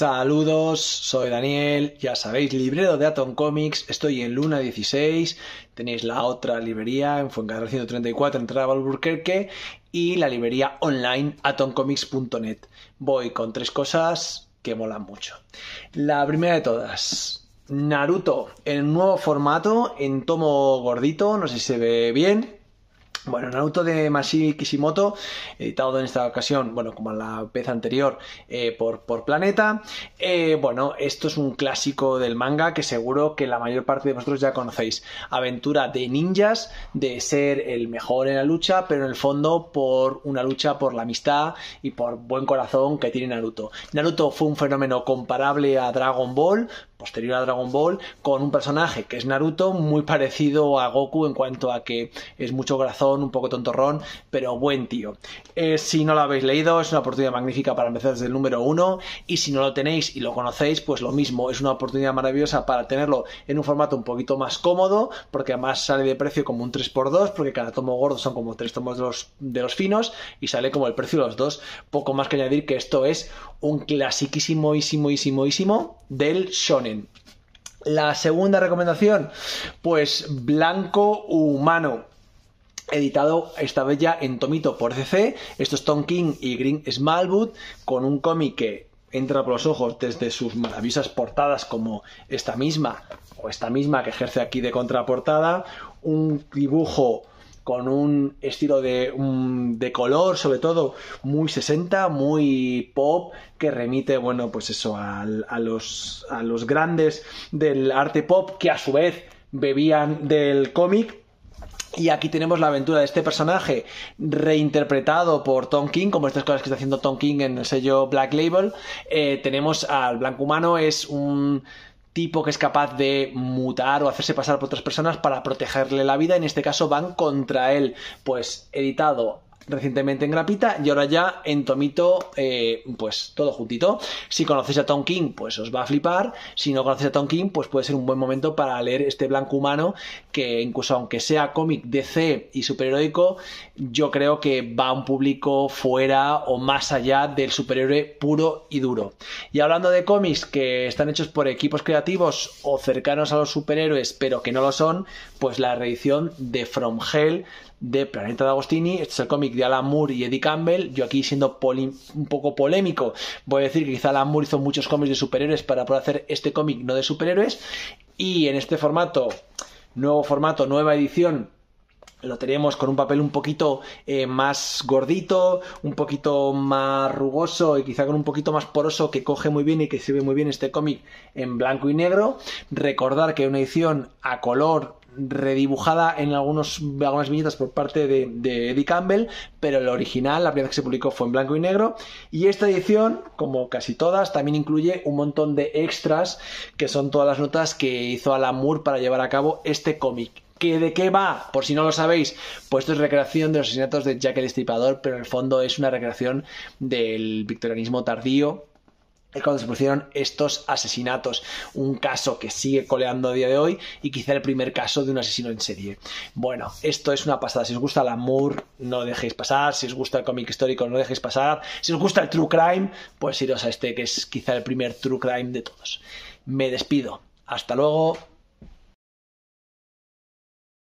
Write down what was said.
Saludos, soy Daniel, ya sabéis, librero de Atom Comics, estoy en Luna 16, tenéis la otra librería en Fuencarral 134 en Traba Albuquerque y la librería online atomcomics.net. Voy con tres cosas que molan mucho. La primera de todas, Naruto en un nuevo formato, en tomo gordito, no sé si se ve bien. Bueno, Naruto de Masashi Kishimoto, editado en esta ocasión, bueno, como en la vez anterior, por Planeta. Bueno, esto es un clásico del manga que seguro que la mayor parte de vosotros ya conocéis. Aventura de ninjas, de ser el mejor en la lucha, pero en el fondo por una lucha por la amistad y por buen corazón que tiene Naruto. Naruto fue un fenómeno comparable a Dragon Ball, posterior a Dragon Ball, con un personaje que es Naruto, muy parecido a Goku en cuanto a que es mucho corazón, un poco tontorrón, pero buen tío. Si no lo habéis leído, es una oportunidad magnífica para empezar desde el número 1, y si no lo tenéis y lo conocéis, pues lo mismo, es una oportunidad maravillosa para tenerlo en un formato un poquito más cómodo, porque además sale de precio como un 3x2, porque cada tomo gordo son como 3 tomos de los finos, y sale como el precio de los dos. Poco más que añadir que esto es un clasiquísimo del shonen. La segunda recomendación, pues Blanco Humano, editado esta vez ya en tomito por DC. Esto es Tom King y Green Smallwood, con un cómic que entra por los ojos desde sus maravillosas portadas como esta misma que ejerce aquí de contraportada, un dibujo con un estilo de color, sobre todo muy 60, muy pop, que remite, bueno, pues eso, a los grandes del arte pop, que a su vez bebían del cómic. Y aquí tenemos la aventura de este personaje reinterpretado por Tom King, como estas cosas que está haciendo Tom King en el sello Black Label. Tenemos al Blanco Humano, es un tipo que es capaz de mutar o hacerse pasar por otras personas para protegerle la vida. En este caso van contra él, pues editado recientemente en grapita y ahora ya en tomito, pues todo juntito. Si conocéis a Tom King, pues os va a flipar. Si no conocéis a Tom King, pues puede ser un buen momento para leer este Blanco Humano, que incluso aunque sea cómic DC y superheroico, yo creo que va a un público fuera o más allá del superhéroe puro y duro. Y hablando de cómics que están hechos por equipos creativos o cercanos a los superhéroes pero que no lo son, pues la reedición de From Hell de Planeta D'Agostini. Este es el cómic de Alan Moore y Eddie Campbell. Yo aquí, siendo un poco polémico, voy a decir que quizá Alan Moore hizo muchos cómics de superhéroes para poder hacer este cómic no de superhéroes, y en este formato, nueva edición, lo tenemos con un papel un poquito más gordito, un poquito más rugoso y quizá con un poquito más poroso, que coge muy bien y que se ve muy bien este cómic en blanco y negro. Recordar que es una edición a color redibujada en algunas viñetas por parte de Eddie Campbell, pero el original, la primera vez que se publicó, fue en blanco y negro. Y esta edición, como casi todas, también incluye un montón de extras, que son todas las notas que hizo Alan Moore para llevar a cabo este cómic. ¿De qué va? Por si no lo sabéis, pues esto es recreación de los asesinatos de Jack el Destripador, pero en el fondo es una recreación del victorianismo tardío, cuando se produjeron estos asesinatos. Un caso que sigue coleando a día de hoy y quizá el primer caso de un asesino en serie. Bueno, esto es una pasada. Si os gusta Alan Moore, no lo dejéis pasar. Si os gusta el cómic histórico, no lo dejéis pasar. Si os gusta el True Crime, pues iros a este, que es quizá el primer True Crime de todos. Me despido. Hasta luego.